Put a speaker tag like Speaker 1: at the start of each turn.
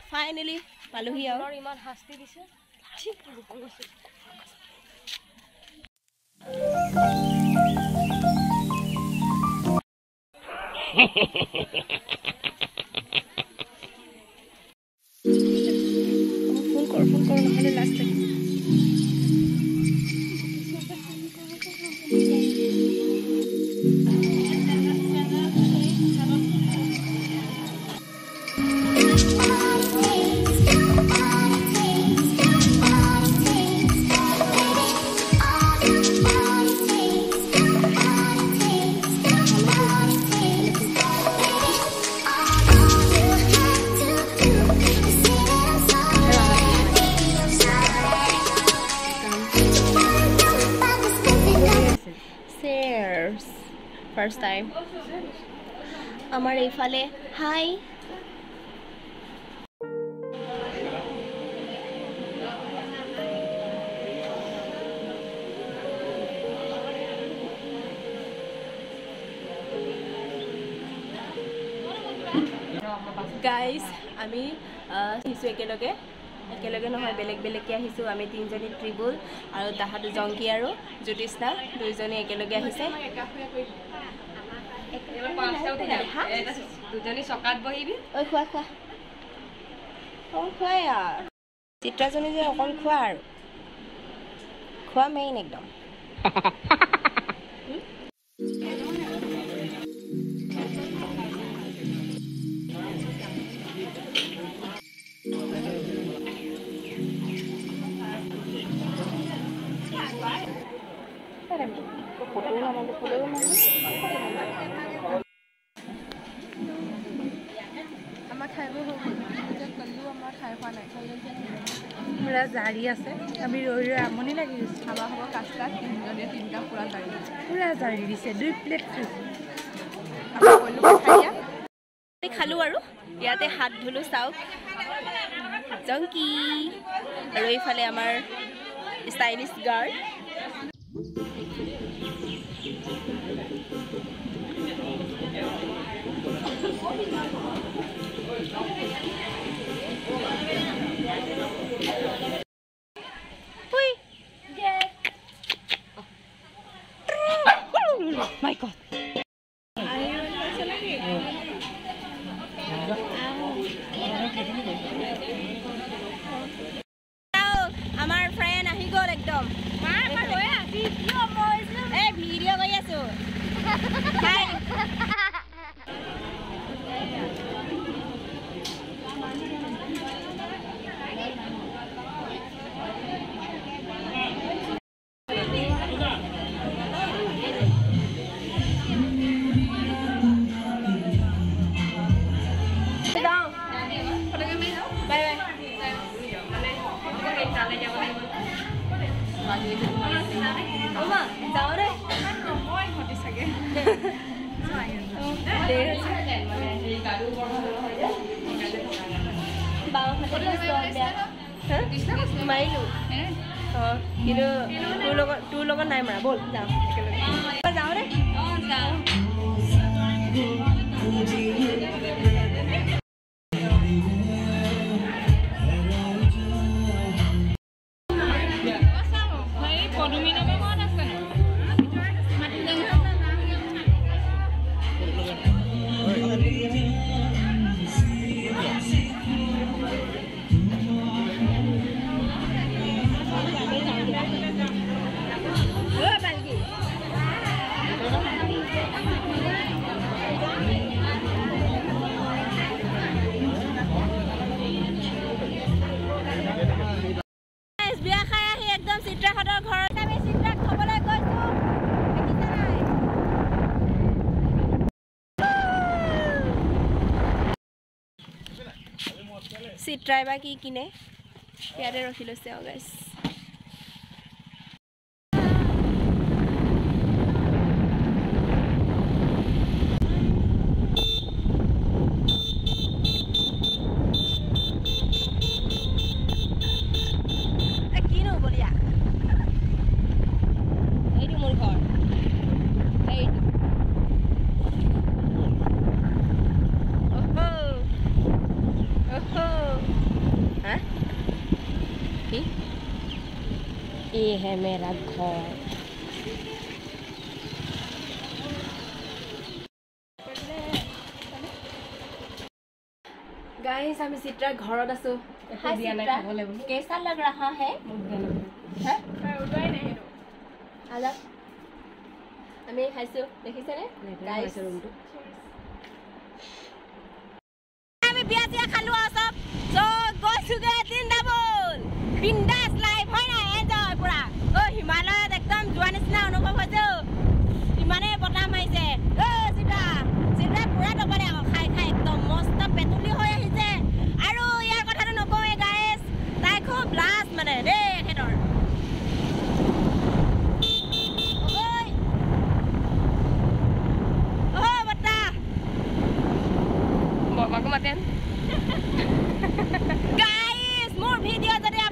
Speaker 1: Finally পালোহি আৰু
Speaker 2: ইমান শাস্তি দিছে
Speaker 1: ফোন কৰ নহ'লে লাজ লাগে First time. Amar eifale hi. Guys, ami hisu ekeloge নহয় বেলেগ বেলেগকে আহিছো আমি তিনজনী ত্ৰিবুল আৰু তাহাঁত জংকি আৰু জ্যোতিষ্ণা দুইজনী একেলগে আহিছে
Speaker 2: দুজনী চকাত বহিবি
Speaker 1: ঐ খোৱা খুৱাই আৰু চিত্ৰাজনী যে অকণ খোৱা আৰু খোৱা মেইন একদম
Speaker 3: পুৰা জাৰি আছে আমি ৰৈ ৰৈ আমনি লাগি গৈছে খাবা খাব কাষ্টা তিনিটা পুৰা জাৰি দিছে 2 প্লেট
Speaker 1: খালো আৰু ইয়াতে হাত ধুলো চাওক জংকি আৰু এইফালে আমাৰ stylish girl My God. Our friend ahi gol ekdom. Hey, video koi aso. Hi. Mailu. Oh, itu tu logo naik mana? Bol, jam. Apa jauh deh? Oh, jauh. Sit driver ki kine yare rokhilo se ho guys akino bolia ei mur ghor ei oh ये है मेरा घर guys हम चित्रा घरत आसो हाय चित्रा कैसा लग रहा है हैं उड़ाई नहीं आला আমি খাইছো দেখিছে নে গাইস রুমটো আমি বিয়া দিয়া খালো সব সো গছুগে তিনটা বল বিন্দাস লাইভ হয় না এনজয় পুরা ও হিমালয়ত একদম জোৱা নিচিনা অনুভৱ হৈছে ইমানে বতাহ মাৰিছে ও চিটা চিটা পুৰা দবালে খাই খাই একদম মস্ত পেটুলি হৈ আহিছে আৰু ইয়াৰ কথাটো নকওৱে গাইস তাই খুব লাজ মানে ৰে হেডৰ Guys, more video today.